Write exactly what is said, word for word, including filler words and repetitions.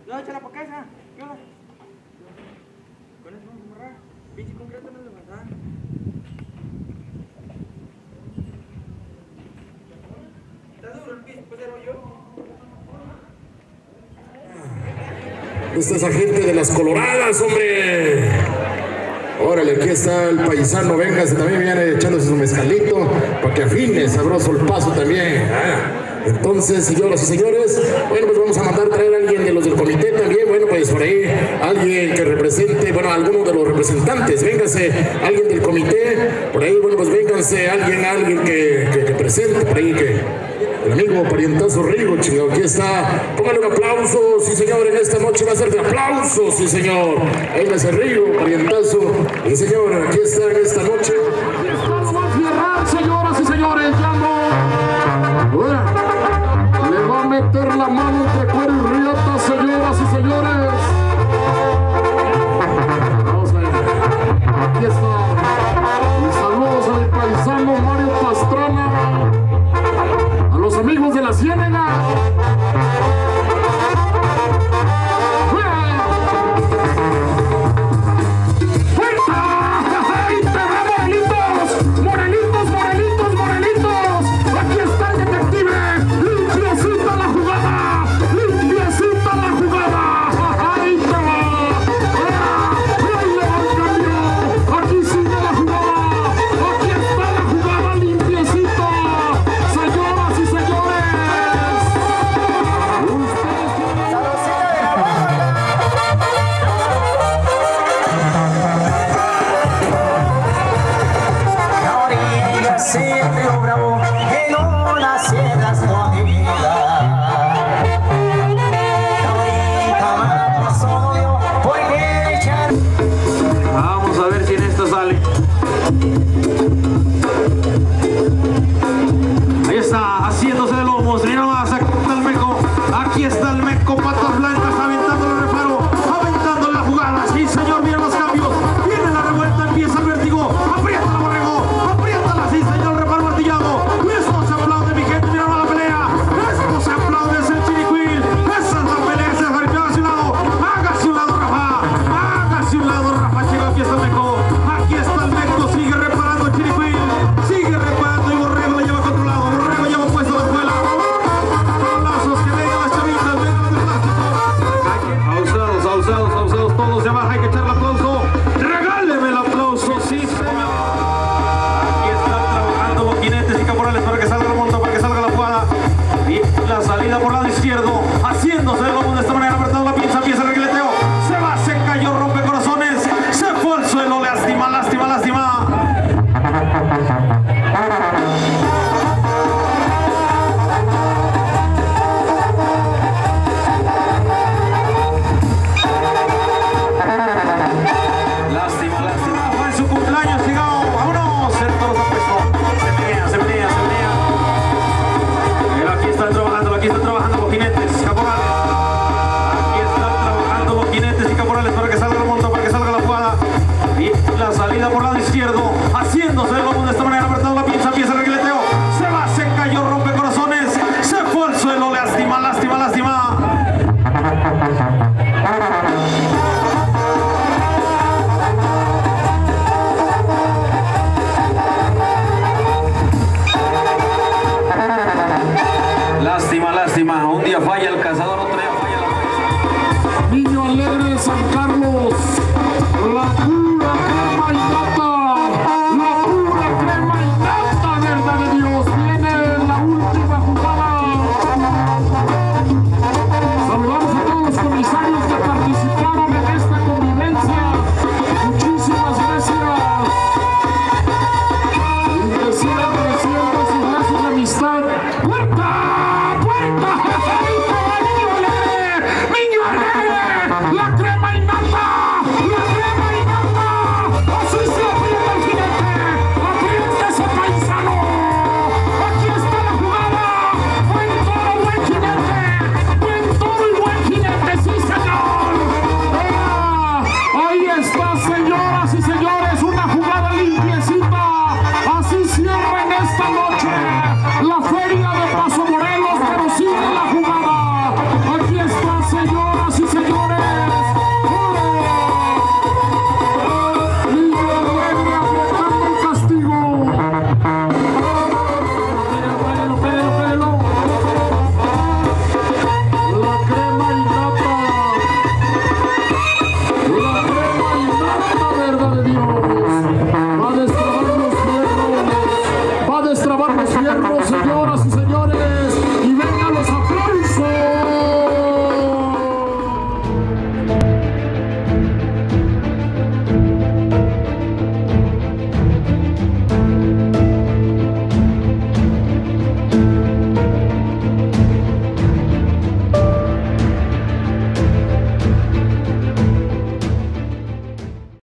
No, échala para casa. ¿Qué onda? Con eso vamos a amarrar. Pinche concreto no le va a dar. Está duro el piso, pues era yo. Esta es la gente de las Coloradas, hombre. Órale, aquí está el paisano, véngase, también viene echándose su mezcalito, para que afine, sabroso el paso también. Ah. Entonces, señoras y señores, bueno, pues vamos a mandar traer a alguien de los del comité también, bueno, pues por ahí, alguien que represente, bueno, alguno de los representantes, véngase, alguien del comité, por ahí, bueno, pues vénganse, alguien, alguien que, que, que presente, por ahí, que el amigo parientazo Rigo, chingado, aquí está, póngale un aplauso, sí señor, en esta noche va a ser de aplauso, sí señor, véngase Rigo, parientazo, y señor, aquí está en esta noche. Esto lo va a cierrar, señoras y señores, ya no. Le va a meter la mano entre cuero y riata, señoras y señores. Vamos a ver. Aquí está. Y saludos al paisano Mario Pastrana. A los amigos de la Ciénaga. Vamos a ver si en esta sale. Ahí está, haciéndose de lomos. Mira nomás, aquí está el meco. Aquí está el meco, patas blancas, aventando el reparo, aventando la jugada. Sí, señor, mira los cambios. Viene la revuelta, empieza el vértigo. Aprieta la borrego, apriétala, sí, señor, reparo martillado. Esto se aplaude, mi gente, mira la pelea. Esto se aplaude, es el Chiriquil. Esa es la pelea, ese es el hágase un lado. Hágase un lado, Rafa. Hágase un lado, Rafa, chico, aquí está el meco. Aquí está el meco, sigue reparando Chiriquil. Sigue reparando y Borrego le lleva controlado. Borrego lleva puesto la escuela. Aplausos, que vengan las chavitas, vengan de plástico. Ausados, ausados, ausados, todos se baja, hay que echar el aplauso. Regáleme el aplauso, sí, señor. Aquí están trabajando boquinetes y caporales para que salga la monta, para que salga la jugada. Y la salida por lado izquierdo, haciéndose el lomo de esta manera, apretando la pinza, empieza el reguileteo. Se va, se cayó, rompe corazones. Se fue al suelo, lástima, lástima, lástima. Lástima, lástima. Fue en su cumpleaños, digamos. Vámonos, el toro se ha puesto. Se menea, se menea, se menea. Pero aquí están trabajando, aquí están trabajando boquinetes, caporales. Aquí están trabajando boquinetes y caporales para que salga la monta, para que salga la jugada. Y la salida por lado izquierdo, haciéndose el lomo de esta manera, apretando la pinza, empieza el reguileteo. Se va, se cayó, rompe corazones. Se fue al suelo, lástima, lástima, lástima. Lástima, lástima. Un día falla el cazador, otro día falla la presa. Niño alegre de San Carlos, la pura crema y nata, la pura crema y nata, verdad de Dios, viene la última jugada. Saludamos a todos los comisarios que participaron en esta convivencia, muchísimas gracias. Y que sigan creciendo sus lazos de amistad. ¡Puerta! ¡Puerta! ¡Niño alegre! ¡Niño alegre! ¡La crema y nata! ¡La crema y nata! ¡Así se destrabar los fierros, señoras y señores.